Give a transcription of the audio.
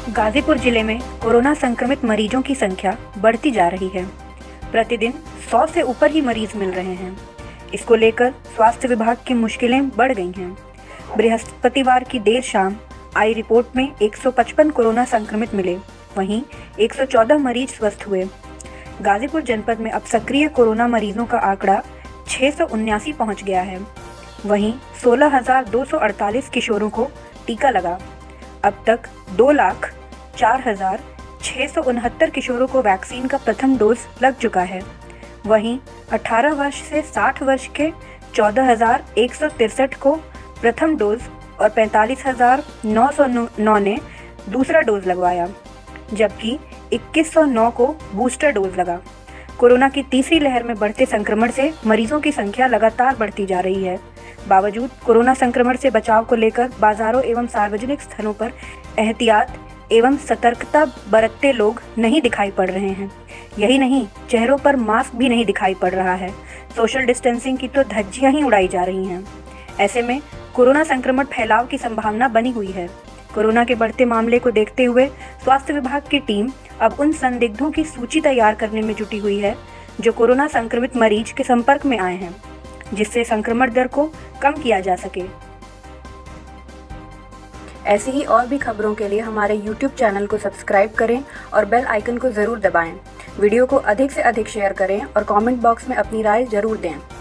गाजीपुर जिले में कोरोना संक्रमित मरीजों की संख्या बढ़ती जा रही है। प्रतिदिन 100 से ऊपर ही मरीज मिल रहे हैं। इसको लेकर स्वास्थ्य विभाग की मुश्किलें बढ़ गई हैं। बृहस्पतिवार की देर शाम आई रिपोर्ट में 155 कोरोना संक्रमित मिले, वहीं 114 मरीज स्वस्थ हुए। गाजीपुर जनपद में अब सक्रिय कोरोना मरीजों का आंकड़ा 679 पहुंच गया है। वहीं 16,248 किशोरों को टीका लगा। अब तक 2,04,669 किशोरों को वैक्सीन का प्रथम डोज लग चुका है। वहीं 18 वर्ष से 60 वर्ष के 14,163 को प्रथम डोज और 45,909 ने दूसरा डोज लगवाया, जबकि 2,109 को बूस्टर डोज लगा। कोरोना की तीसरी लहर में बढ़ते संक्रमण से मरीजों की संख्या लगातार बढ़ती जा रही है। बावजूद कोरोना संक्रमण से बचाव को लेकर बाजारों एवं सार्वजनिक स्थलों पर एहतियात एवं सतर्कता बरतते लोग नहीं दिखाई पड़ रहे हैं। यही नहीं, चेहरों पर मास्क भी नहीं दिखाई पड़ रहा है। सोशल डिस्टेंसिंग की तो धज्जियां ही उड़ाई जा रही हैं। ऐसे में कोरोना संक्रमण फैलाव की संभावना बनी हुई है। कोरोना के बढ़ते मामले को देखते हुए स्वास्थ्य विभाग की टीम अब उन संदिग्धों की सूची तैयार करने में जुटी हुई है जो कोरोना संक्रमित मरीज के संपर्क में आए हैं, जिससे संक्रमण दर को कम किया जा सके। ऐसी ही और भी खबरों के लिए हमारे YouTube चैनल को सब्सक्राइब करें और बेल आइकन को ज़रूर दबाएं। वीडियो को अधिक से अधिक शेयर करें और कमेंट बॉक्स में अपनी राय ज़रूर दें।